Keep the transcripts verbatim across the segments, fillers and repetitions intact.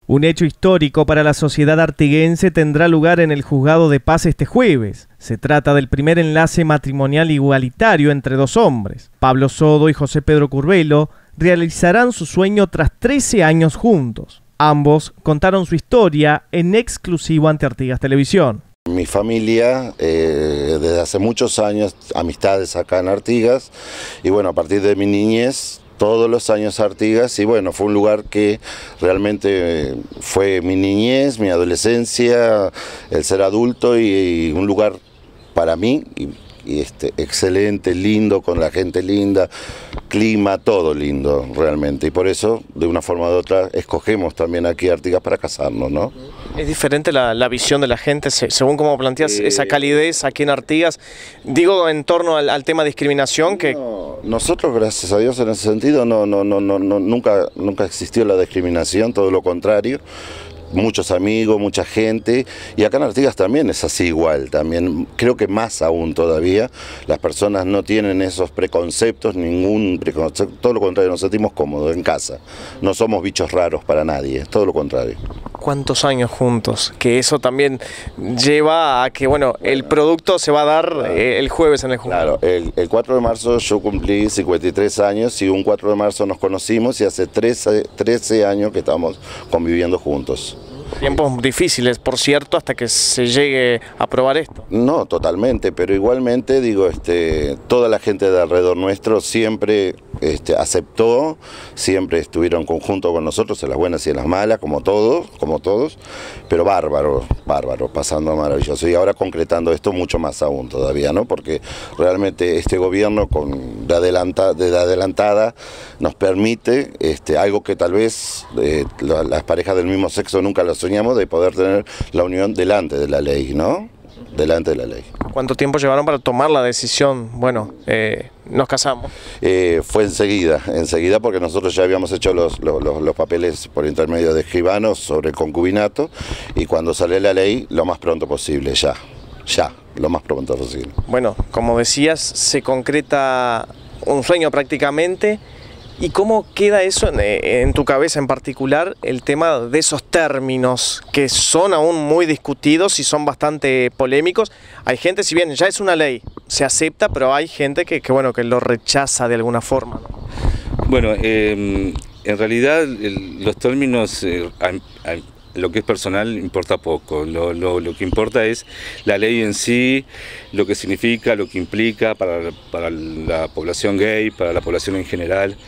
Un hecho histórico para la sociedad artiguense tendrá lugar en el Juzgado de Paz este jueves. Se trata del primer enlace matrimonial igualitario entre dos hombres. Pablo Sodo y José Pedro Curbelo realizarán su sueño tras trece años juntos. Ambos contaron su historia en exclusivo ante Artigas Televisión. Mi familia, eh, desde hace muchos años, amistades acá en Artigas, y bueno, a partir de mi niñez, todos los años Artigas, y bueno, fue un lugar que realmente fue mi niñez, mi adolescencia, el ser adulto, y, y un lugar para mí, y, y este, excelente, lindo, con la gente linda, clima, todo lindo realmente, y por eso, de una forma u otra, escogemos también aquí Artigas para casarnos, ¿no? ¿Es diferente la, la visión de la gente, según como planteas eh, esa calidez aquí en Artigas? Digo, en torno al, al tema de discriminación que... No, nosotros, gracias a Dios, en ese sentido, no, no, no, no, no, nunca, nunca existió la discriminación, todo lo contrario. Muchos amigos, mucha gente, y acá en Artigas también es así igual, también creo que más aún todavía, las personas no tienen esos preconceptos, ningún preconcepto, todo lo contrario, nos sentimos cómodos en casa, no somos bichos raros para nadie, todo lo contrario. ¿Cuántos años juntos? Que eso también lleva a que, bueno, el producto se va a dar eh, el jueves en el juzgado. Claro, el, el cuatro de marzo yo cumplí cincuenta y tres años y un cuatro de marzo nos conocimos y hace trece, trece años que estamos conviviendo juntos. Tiempos difíciles, por cierto, hasta que se llegue a aprobar esto. No, totalmente, pero igualmente, digo, este, toda la gente de alrededor nuestro siempre este, aceptó, siempre estuvieron conjunto con nosotros en las buenas y en las malas, como todos, como todos, pero bárbaro, bárbaro, pasando maravilloso. Y ahora concretando esto mucho más aún todavía, ¿no? Porque realmente este gobierno con, de, adelanta, de adelantada nos permite este, algo que tal vez eh, la, las parejas del mismo sexo nunca lo soñamos, de poder tener la unión delante de la ley, ¿no? Delante de la ley. ¿Cuánto tiempo llevaron para tomar la decisión? Bueno, eh, nos casamos. Eh, fue enseguida, enseguida porque nosotros ya habíamos hecho los, los, los papeles por intermedio de escribanos sobre el concubinato, y cuando sale la ley, lo más pronto posible, ya, ya, lo más pronto posible. Bueno, como decías, se concreta un sueño prácticamente. ¿Y cómo queda eso en, en tu cabeza en particular, el tema de esos términos que son aún muy discutidos y son bastante polémicos? Hay gente, si bien ya es una ley, se acepta, pero hay gente que, que, bueno, que lo rechaza de alguna forma, ¿no? Bueno, eh, en realidad el, los términos, eh, a, a, lo que es personal importa poco, lo, lo, lo que importa es la ley en sí, lo que significa, lo que implica para, para la población gay, para la población en general,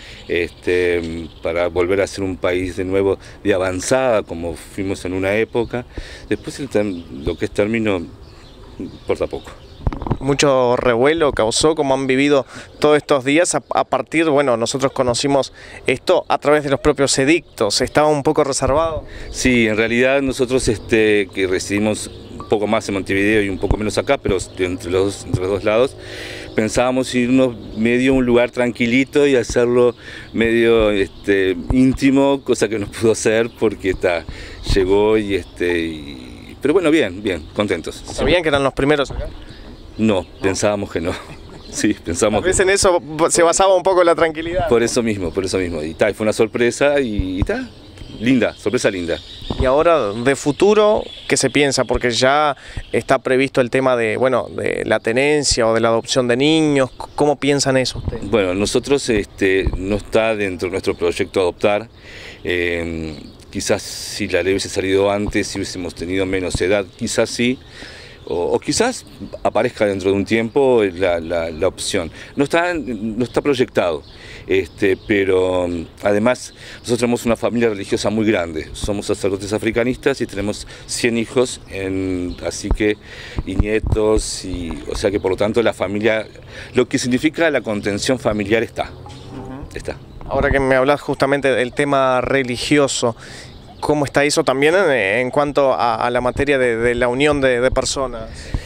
este, para volver a ser un país de nuevo de avanzada como fuimos en una época. Después el, lo que es término importa poco. Mucho revuelo causó, como han vivido todos estos días, a, a partir, bueno, nosotros conocimos esto a través de los propios edictos. ¿Estaba un poco reservado? Sí, en realidad nosotros este, que residimos un poco más en Montevideo y un poco menos acá, pero entre los, entre los dos lados, pensábamos irnos medio a un lugar tranquilito y hacerlo medio este, íntimo, cosa que no pudo ser porque está, llegó y... este y, pero bueno, bien, bien, contentos. ¿Sabían que eran los primeros acá? No, pensábamos que no. Sí, pensamos. A veces en eso se basaba un poco la tranquilidad. Por eso mismo, por eso mismo. Y tal, fue una sorpresa y tal, linda, sorpresa linda. Y ahora, de futuro, ¿qué se piensa? Porque ya está previsto el tema de, bueno, de la tenencia o de la adopción de niños. ¿Cómo piensan eso ustedes? Bueno, nosotros este, no está dentro de nuestro proyecto adoptar. Eh, quizás si la ley hubiese salido antes, si hubiésemos tenido menos edad, quizás sí. O, o quizás aparezca dentro de un tiempo la, la, la opción. No está, no está proyectado, este, pero además nosotros tenemos una familia religiosa muy grande. Somos sacerdotes africanistas y tenemos cien hijos, en, así que, y nietos, y, o sea que por lo tanto la familia, lo que significa la contención familiar está. Uh-huh. Está. Ahora que me hablas justamente del tema religioso, ¿cómo está eso también en, en cuanto a, a la materia de, de la unión de, de personas?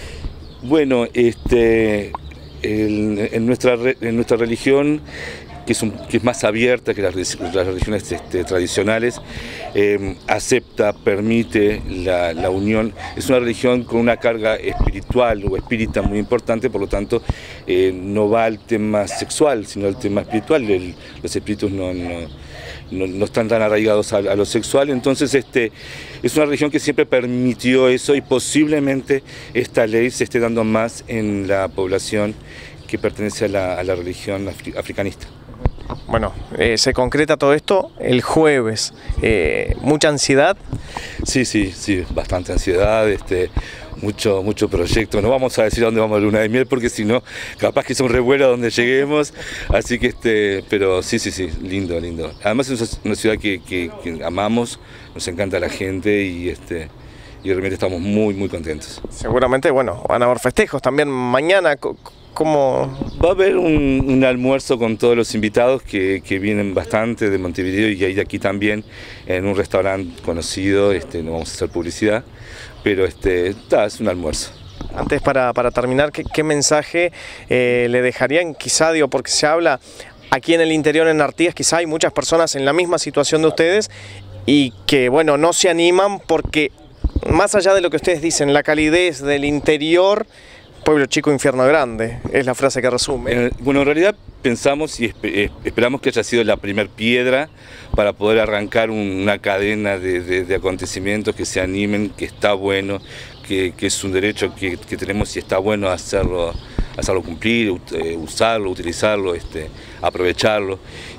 Bueno, este, el, en, nuestra, en nuestra religión, que es, un, que es más abierta que las, las religiones este, tradicionales, eh, acepta, permite la, la unión. Es una religión con una carga espiritual o espírita muy importante, por lo tanto eh, no va al tema sexual, sino al tema espiritual. El, los espíritus no... no no, no están tan arraigados a, a lo sexual, entonces este, es una religión que siempre permitió eso y posiblemente esta ley se esté dando más en la población que pertenece a la, a la religión afri, africanista. Bueno, eh, se concreta todo esto el jueves. Eh, ¿Mucha ansiedad? Sí, sí, sí, bastante ansiedad, este, mucho, mucho proyecto. No vamos a decir a dónde vamos a luna de miel porque si no, capaz que es un revuelo a donde lleguemos. Así que, este, pero sí, sí, sí, lindo, lindo. Además es una ciudad que, que, que amamos, nos encanta la gente y este. Y realmente estamos muy, muy contentos. Seguramente, bueno, van a haber festejos también mañana. ¿Cómo? Va a haber un, un almuerzo con todos los invitados que, que vienen bastante de Montevideo y hay de aquí también, en un restaurante conocido, este, no vamos a hacer publicidad, pero este, está, es un almuerzo. Antes, para, para terminar, ¿qué, qué mensaje eh, le dejarían? Quizá, digo, porque se habla aquí en el interior, en Artigas, quizá hay muchas personas en la misma situación de ustedes y que, bueno, no se animan porque, más allá de lo que ustedes dicen, la calidez del interior, pueblo chico, infierno grande, es la frase que resume. Eh, bueno, en realidad pensamos y esp esperamos que haya sido la primer piedra para poder arrancar un, una cadena de, de, de acontecimientos que se animen, que está bueno, que, que es un derecho que, que tenemos y está bueno hacerlo, hacerlo cumplir, eh, usarlo, utilizarlo, este, aprovecharlo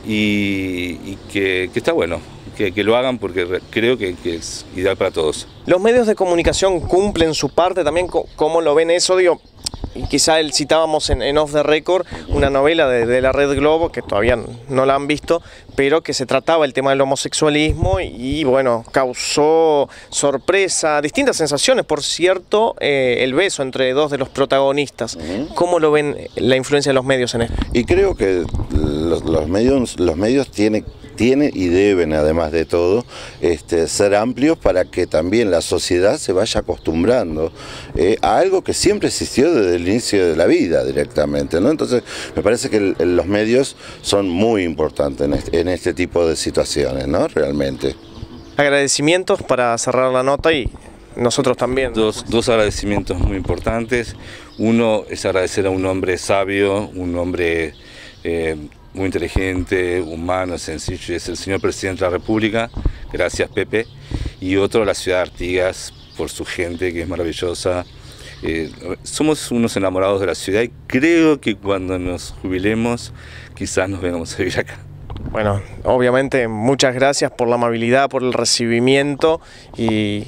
y, y que, que está bueno. Que, que lo hagan porque creo que, que es ideal para todos. ¿Los medios de comunicación cumplen su parte también? ¿Cómo lo ven eso? Digo, quizá el, citábamos en, en Off the Record una novela de, de la Red Globo, que todavía no la han visto, pero que se trataba el tema del homosexualismo y, y bueno, causó sorpresa, distintas sensaciones, por cierto, eh, el beso entre dos de los protagonistas. ¿Cómo lo ven la influencia de los medios en esto? Y creo que los, los medios, los medios tienen tienen y deben, además de todo, este, ser amplios para que también la sociedad se vaya acostumbrando eh, a algo que siempre existió desde el inicio de la vida directamente, ¿no? Entonces, me parece que el, los medios son muy importantes en este, en este tipo de situaciones, ¿no? Realmente. Agradecimientos para cerrar la nota y nosotros también. Dos, dos agradecimientos muy importantes. Uno es agradecer a un hombre sabio, un hombre eh, muy inteligente, humano, sencillo, es el señor Presidente de la República, gracias Pepe, y otro a la ciudad de Artigas por su gente que es maravillosa. Eh, somos unos enamorados de la ciudad y creo que cuando nos jubilemos quizás nos vengamos a vivir acá. Bueno, obviamente muchas gracias por la amabilidad, por el recibimiento y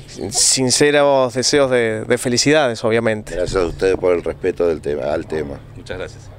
sinceros deseos de, de felicidades, obviamente. Gracias a ustedes por el respeto del tema, al tema. Muchas gracias.